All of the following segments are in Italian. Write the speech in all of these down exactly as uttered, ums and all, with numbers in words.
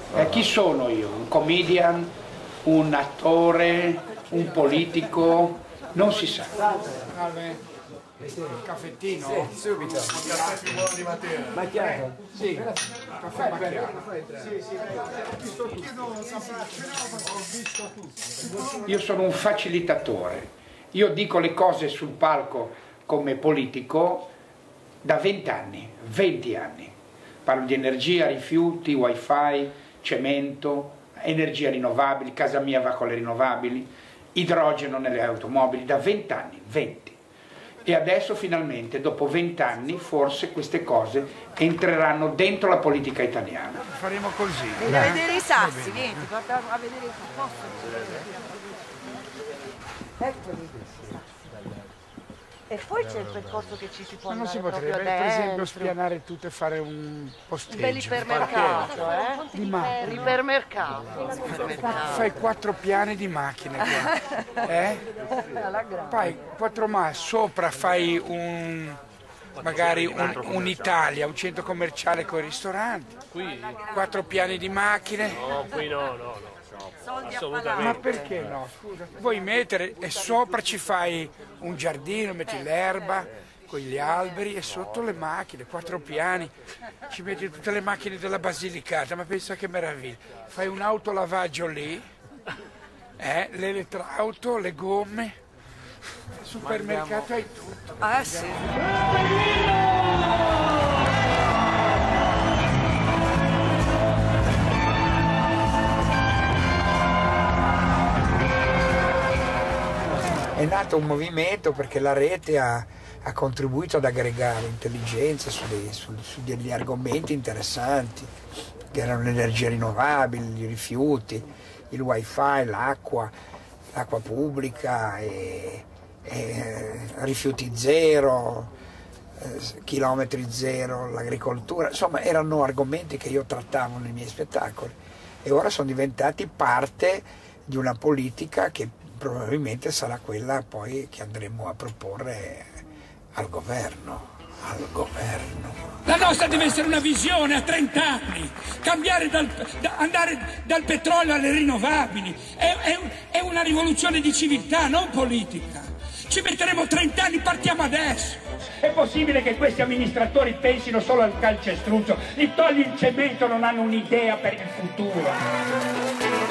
Eh, chi sono io? Un comedian? Un attore? Un politico? Non si sa. Salve. Un caffettino? Sì, subito. Un caffè più buono di Matera. Macchiato? Sì. Caffè macchiato. Sì, sì. Io sono un facilitatore. Io dico le cose sul palco come politico da vent'anni, venti anni. Parlo di energia, rifiuti, wifi, cemento, energia rinnovabili, casa mia va con le rinnovabili, idrogeno nelle automobili, da vent'anni, venti. E adesso finalmente, dopo vent'anni, forse queste cose entreranno dentro la politica italiana. Faremo così. Vieni a vedere i sassi, vieni, porta a vedere il posto. Eccoli. E poi c'è il percorso che ci si può Ma non andare si potrebbe, proprio per esempio, dentro. spianare tutto e fare un Un posteggio. bel ipermercato, eh? Di macchine. Ipermercato. Fai quattro piani di macchine qua. Eh? Poi quattro ma sopra fai un magari un, un'Italia, un centro commerciale con i ristoranti. Qui? Quattro piani di macchine. No, qui no, no, no. Assolutamente. Ma perché no? Scusa. Vuoi mettere e sopra ci fai un giardino, metti l'erba con gli alberi e sotto le macchine, quattro piani, ci metti tutte le macchine della Basilicata, ma pensa che meraviglia. Fai un autolavaggio lì, eh, l'elettrauto, le gomme, al supermercato hai tutto. Ah sì. È nato un movimento perché la rete ha, ha contribuito ad aggregare intelligenza su, dei, su, su degli argomenti interessanti, che erano le energie rinnovabili, i rifiuti, il wifi, l'acqua, l'acqua pubblica, e, e rifiuti zero, eh, chilometri zero, l'agricoltura, insomma erano argomenti che io trattavo nei miei spettacoli e ora sono diventati parte di una politica che probabilmente sarà quella poi che andremo a proporre al governo, al governo. La nostra deve essere una visione a trenta anni, cambiare dal, da, andare dal petrolio alle rinnovabili, è, è, è una rivoluzione di civiltà, non politica. Ci metteremo trenta anni, partiamo adesso. È possibile che questi amministratori pensino solo al calcestruzzo, gli togli il cemento, non hanno un'idea per il futuro.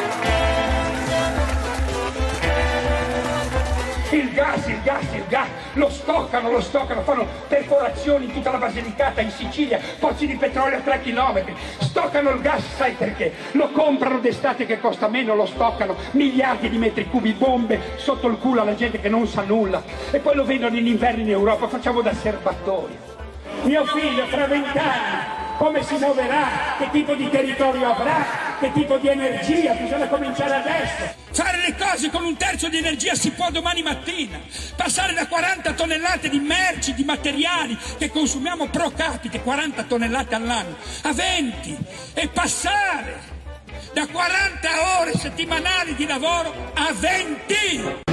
Il gas, il gas, il gas, lo stoccano, lo stoccano, fanno perforazioni in tutta la Basilicata, in Sicilia, pozzi di petrolio a tre chilometri, stoccano il gas, sai perché? Lo comprano d'estate che costa meno, lo stoccano, miliardi di metri cubi, bombe sotto il culo alla gente che non sa nulla, e poi lo vendono in inverno in Europa, facciamo da serbatoio. Mio figlio tra vent'anni come si muoverà, che tipo di territorio avrà, che tipo di energia, bisogna cominciare adesso. Fare le cose con un terzo di energia si può domani mattina, passare da quaranta tonnellate di merci, di materiali che consumiamo pro capite, quaranta tonnellate all'anno, a venti, e passare da quaranta ore settimanali di lavoro a venti.